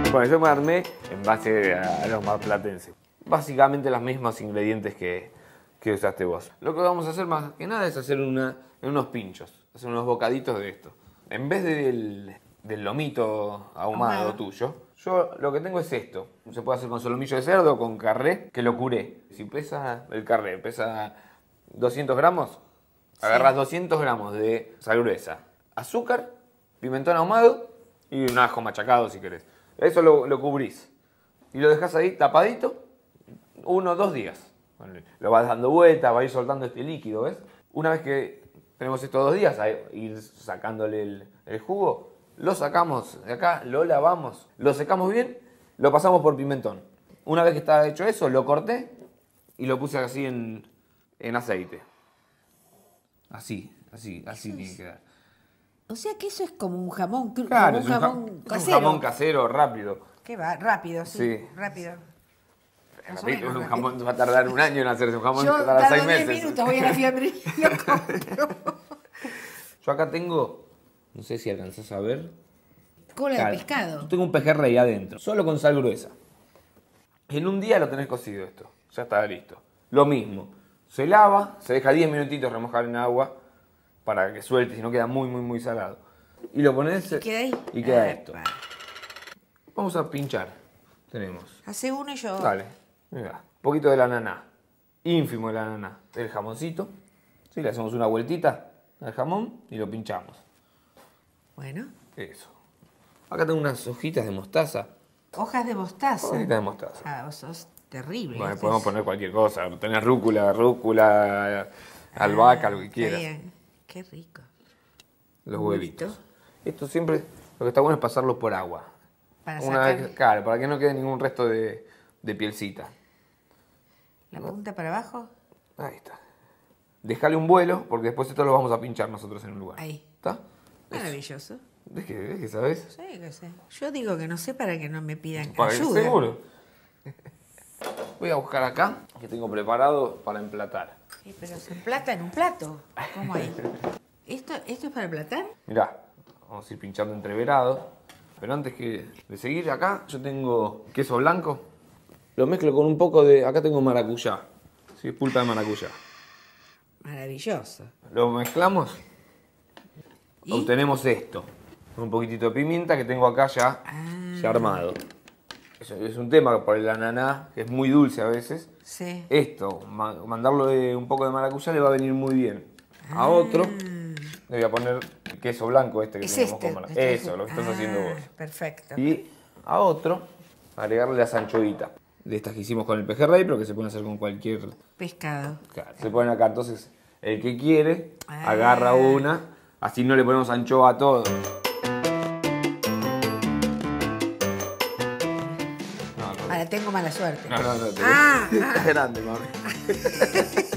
Bueno, yo me armé en base a los marplatenses. Básicamente los mismos ingredientes que usaste vos. Lo que vamos a hacer más que nada es hacer unos pinchos, hacer unos bocaditos de esto. En vez del lomito ahumado tuyo, yo lo que tengo es esto. Se puede hacer con solomillo de cerdo o con carré, que lo curé. Si pesa el carré, pesa 200 gramos, agarras 200 gramos de sal gruesa, azúcar, pimentón ahumado y un ajo machacado si querés. Eso lo cubrís y lo dejás ahí tapadito 1 o 2 días. Lo vas dando vueltas, va a ir soltando este líquido, ¿ves? Una vez que tenemos estos 2 días, a ir sacándole el jugo, lo sacamos de acá, lo lavamos, lo secamos bien, lo pasamos por pimentón. Una vez que está hecho eso, lo corté y lo puse así en aceite. Así tiene que quedar. O sea que eso es como un jamón, Claro, como un jamón casero. Un jamón casero rápido. ¿Qué va? Rápido, sí. Rápido. Rápido, un jamón va a tardar 1 año en hacerse, un jamón Yo tarda 6 tardo 10 meses. minutos, voy a la fiambrería y lo compro. Yo acá tengo, no sé si alcanzás a ver. Cola Claro, de pescado. yo tengo un pejerrey adentro, solo con sal gruesa. En un día lo tenés cocido esto, ya está listo. Lo mismo, se lava, se deja 10 minutitos remojar en agua para que suelte, si no queda muy salado. Y lo pones ¿Y queda ahí? y queda esto. Vamos a pinchar. Tenemos. Hace uno y yo. Dale, mira, un poquito del ananá, ínfimo del ananá, el jamoncito. ¿Sí? Le hacemos una vueltita al jamón y lo pinchamos. Bueno. Eso. Acá tengo unas hojitas de mostaza. Hojas de mostaza. Hojitas de mostaza. Ah, vos sos terrible. Bueno, podemos poner cualquier cosa. Tenés rúcula, albahaca, lo que quieras. Está bien. Qué rico. Los huevitos. Esto siempre, lo que está bueno es pasarlo por agua. Para Una sacar vez, claro, para que no quede ningún resto de pielcita. la punta para abajo. Ahí está. Dejale un vuelo, porque después esto lo vamos a pinchar nosotros en un lugar. Ahí. ¿Está? Maravilloso. ¿Ves que sabes? Sí, que sé. Yo digo que no sé para que no me pidan Para que ayuda. seguro. Voy a buscar acá, que tengo preparado para emplatar. Sí, pero se emplata en un plato. ¿Cómo ahí? ¿Esto es para emplatar? Mirá, vamos a ir pinchando entreverado. Pero antes de seguir acá, yo tengo queso blanco. Lo mezclo con un poco de... Acá tengo maracuyá. Sí, pulpa de maracuyá. Maravilloso. Lo mezclamos. ¿Y? Obtenemos esto. Un poquitito de pimienta que tengo acá ya armado. Eso es un tema por el ananá, que es muy dulce a veces. Sí. Esto, mandarlo de un poco de maracuyá le va a venir muy bien. A otro le voy a poner el queso blanco este que Es tenemos este. con maracuyá. Eso, lo que estás haciendo vos. Perfecto. Y a otro, agregarle las anchoitas. De estas que hicimos con el pejerrey, pero que se pueden hacer con cualquier... Pescado. Claro, se ponen acá, entonces el que quiere agarra una, así no le ponemos anchoa a todo. Ahora tengo mala suerte. No, es grande, mami.